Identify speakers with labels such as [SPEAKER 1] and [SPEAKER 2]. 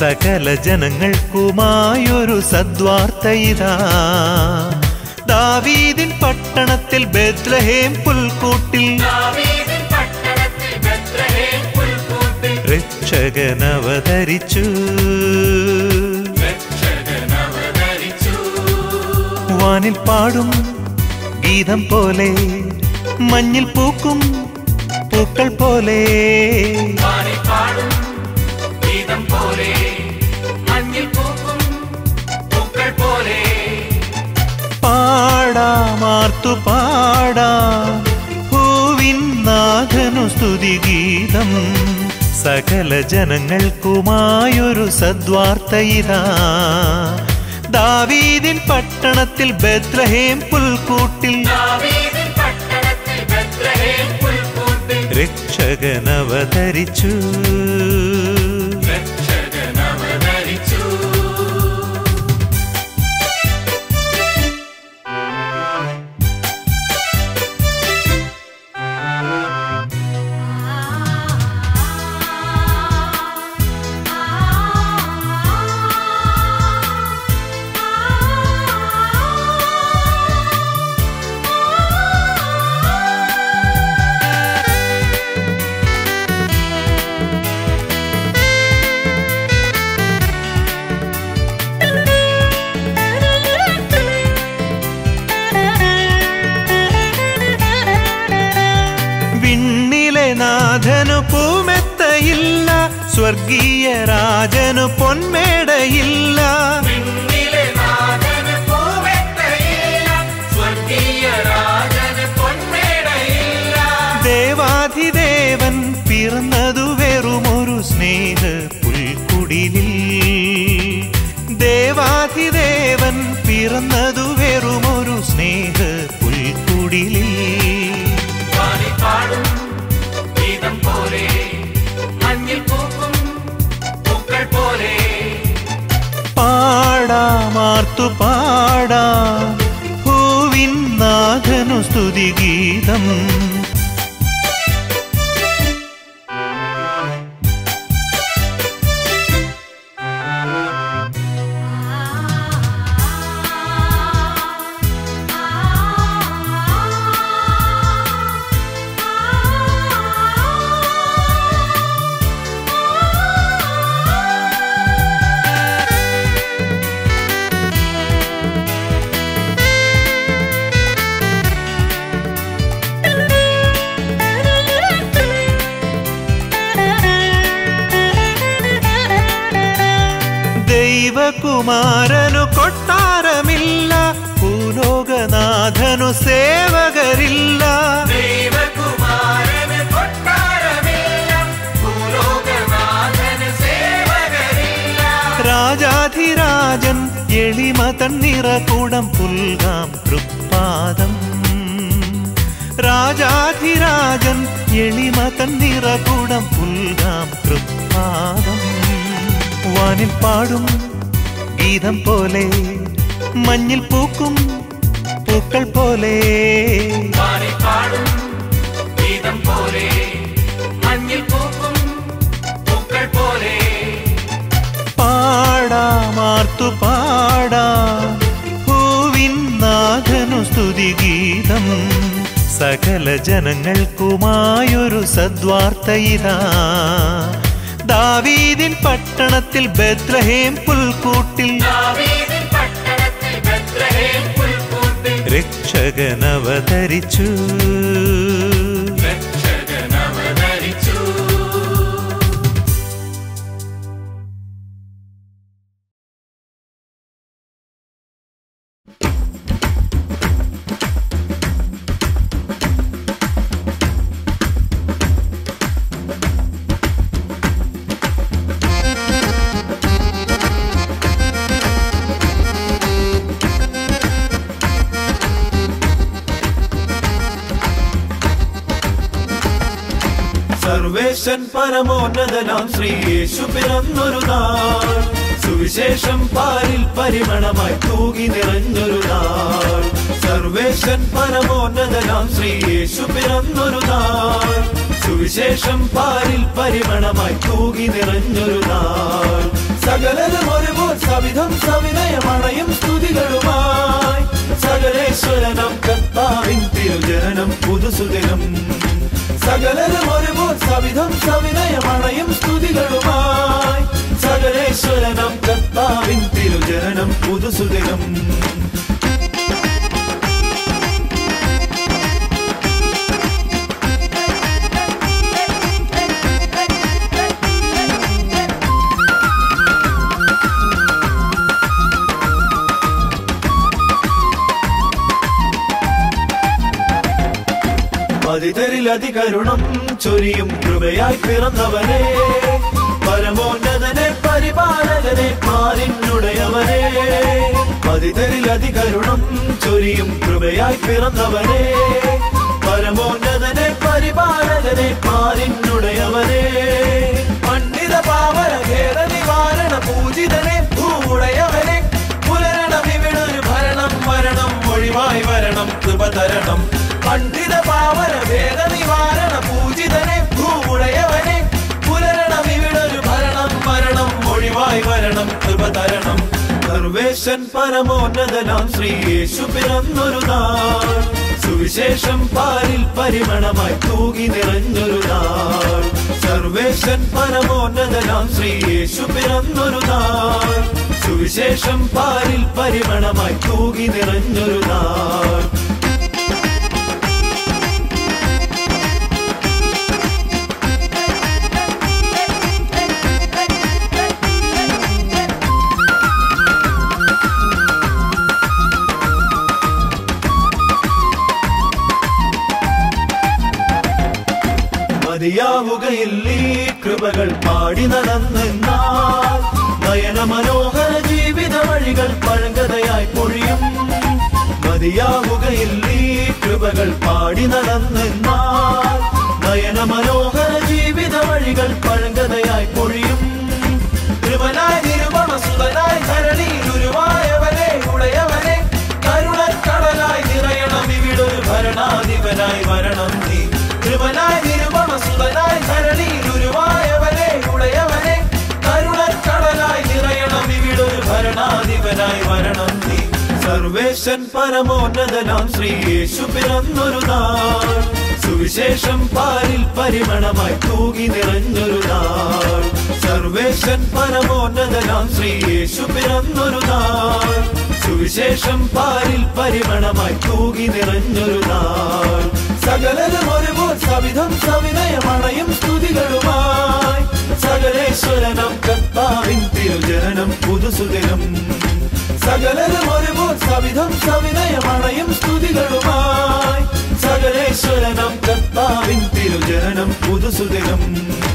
[SPEAKER 1] സകല ജനങ്ങൾക്കുമായൊരു സദ്വാർത്ത ഇതാ. ദാവീദിൻ പട്ടണത്തിൽ ബേത്ലഹേം പുൽക്കൂട്ടിൽ രക്ഷകനവതരിച്ചു. വാനിൽ പാടും ഗീതം പോലെ, മഞ്ഞിൽ പൂക്കും പൂക്കൾ പോലെ. പാടാമാർത്തു പാടാം പൂവിൻ നാഥനു സ്തുതിഗീതം. സകല ജനങ്ങൾക്കുമായൊരു സദ്വാർത്ത ഇതാ. ദാവീദിൻ പട്ടണത്തിൽ ബേത്ലഹേം പുൽക്കൂട്ടിൽ രക്ഷകനവതരിച്ചു. നാഥനു പൂമെത്തയില്ല, സ്വർഗീയ രാജനു പൊന്മേടയില്ല. ദേവാധിദേവൻ പിറന്നതു വെറുമൊരു സ്നേഹ പുൽക്കുടിലിൽ. ദേവാധിദേവൻ പിറന്നതു വെറുമൊരു സ്നേഹ പുൽക്കുടിലിൽ. പാടാമാർത്തു പാടാം പൂവിൻ നാഥനു സ്തുതിഗീതം. ദൈവകുമാരനു കൊട്ടാരമില്ല, ഭൂലോകനാഥനു സേവകരില്ല. രാജാധിരാജൻ എളിമ തന്നിറകൂടം പുൽകാം തൃപ്പാദം. രാജാധിരാജൻ എളിമ തന്നിറകൂടം പുൽകാം തൃപ്പാദം. വാനിൽ പാടും ഗീതം പോലെ, മഞ്ഞിൽ പൂക്കും പൂക്കൾ പോലെ. പാടാമാർത്തു പാടാം പൂവിൻ നാഥനു സ്തുതിഗീതം. സകല ജനങ്ങൾക്കുമായൊരു സദ്വാർത്ത ഇതാ. ദാവീദിൻ പട്ടണത്തിൽ ബേത്ലഹേം പുൽക്കൂട്ടിൽ രക്ഷകനവതരിച്ചു.
[SPEAKER 2] സർവേശൻ പരമോന്നതനാം ശ്രീയേശു പിറന്നൊരു നാൾ, സുവിശേഷം പാരിൽ പരിമളമായി തൂകി നിറഞ്ഞൊരു നാൾ. സർവേശൻ പരമോന്നതനാം ശ്രീയേശു പിറന്നൊരു നാൾ, സുവിശേഷം പാരിൽ പരിമളമായി തൂകി നിറഞ്ഞൊരു നാൾ. സവിധം സവിനയമണയും സ്തുതികളുമായി സകലേശ്വരനം കർത്താവിൻ തിരുജനനം പുതുസുദിനം സകലരും ഒരുപോൽ സവിധം സവിനയമണയും സ്തുതികളുമായി സകലേശ്വരനം കർത്താവിൻ തിരുജനനം പുതുസുദിനം അതിതരിലധികരുണം ചൊരിയും കൃപയായി പിറന്നവനെ പരമോന്നതനെ പരിപാലകനെ പാലിനുടയവനെ അതിതരിലധികരുണം ചൊരിയും കൃപയായി പിറന്നവനെ പരമോന്നതനെ പരിപാലകനെ പാലിനുടയവനെ പണ്ഡിത പാവന ഖേദ നിവാരണ പൂജിതനെ ഭൂമുടയവനെ പുലരണം ഇവിടൊരു ഭരണം വരണം ഒഴിവായി വരണം കൃപ തരണം പണ്ഡിത പാവന ഭേദ നിവാരണ പൂജിതനെ ഭൂമുടയവനെ പുലരണം ഇവിടൊരു ഭരണം വരണം ഒഴിവായി വരണം കൃപ തരണം സർവേശൻ പരമോന്നതനാം ശ്രീ യേശു പിറന്നൊരു നാൾ സുവിശേഷം പാലിൽ പരിമണമായി തൂകി നിറഞ്ഞൊരു നാൾ സർവേശൻ പരമോന്നതനാം ശ്രീ യേശു പിറന്നൊരു നാൾ സുവിശേഷം പാലിൽ പരിമണമായി തൂകി നിറഞ്ഞൊരു നാൾ മതിയാവുകയില്ല ഈ കൃപകൾ പാടി നടന്നാൽ നയന മനോഹര ജീവിത വഴികൾ പഴങ്കഥയായി പൊഴിയും മതിയാവുകയില്ല ഈ കൃപകൾ പാടി നടന്നാൽ നയന മനോഹര ജീവിത വഴികൾ പഴങ്കഥയായി പൊഴിയും കൃപനായി നിരുപമസുതനായി ധരണിയിൽ ഉരുവായവനെ ഉടയവനെ കരുണക്കടലായി നിറയണം ഇവിടൊരു ഭരണാധിപനായി വരണം നീ കൃപനായി നിരുപമസുതനായി ധരണിയിൽ ഉരുവായവനെ ഉടയവനെ കരുണക്കടലായി നിറയണം ഇവിടൊരു ഭരണാധിപനായി വരണം നീ സർവേശൻ പരമോന്നതനാം ശ്രീ യേശു പിറന്നൊരു നാൾ സുവിശേഷം പാലിൽ പരിമണമായി തൂകി നിറഞ്ഞൊരു നാൾ സർവേശൻ പരമോന്നതനാം ശ്രീ യേശു പിറന്നൊരു നാൾ സുവിശേഷം പാലിൽ പരിമണമായി തൂകി നിറഞ്ഞൊരു നാൾ സകലരും ഒരുപോൽ സവിധം സവിനയമണയും സ്തുതികളുമായി സകലേശ്വരനം കർത്താവിൻ തിരുജനനം പുതുസുദിനം സകലരും ഒരുപോൽ സവിധം സവിനയമണയും സ്തുതികളുമായി സകലേശ്വരനം കർത്താവിൻ തിരുജനനം പുതുസുദിനം